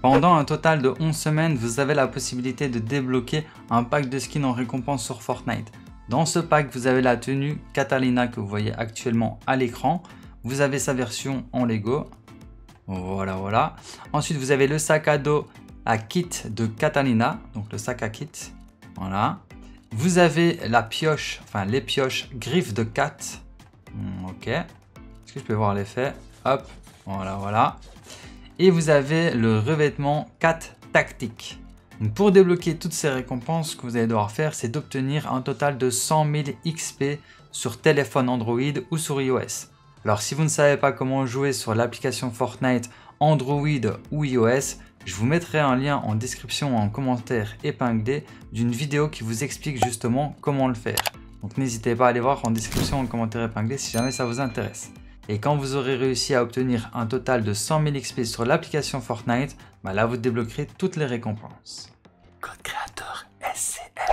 Pendant un total de 11 semaines, vous avez la possibilité de débloquer un pack de skins en récompense sur Fortnite. Dans ce pack, vous avez la tenue Catalina que vous voyez actuellement à l'écran. Vous avez sa version en Lego. Voilà. Ensuite, vous avez le sac à dos à kit de Catalina, donc le sac à kit. Voilà. Vous avez la pioche, enfin les pioches griffes de Cat. Ok. Est-ce que je peux voir l'effet? Hop. Voilà. Et vous avez le revêtement 4 tactique. Donc pour débloquer toutes ces récompenses, ce que vous allez devoir faire, c'est d'obtenir un total de 100 000 XP sur téléphone Android ou sur iOS. Alors si vous ne savez pas comment jouer sur l'application Fortnite Android ou iOS, je vous mettrai un lien en description ou en commentaire épinglé d'une vidéo qui vous explique justement comment le faire. Donc n'hésitez pas à aller voir en description ou en commentaire épinglé si jamais ça vous intéresse. Et quand vous aurez réussi à obtenir un total de 100 000 XP sur l'application Fortnite, là vous débloquerez toutes les récompenses. Code créateur SCF.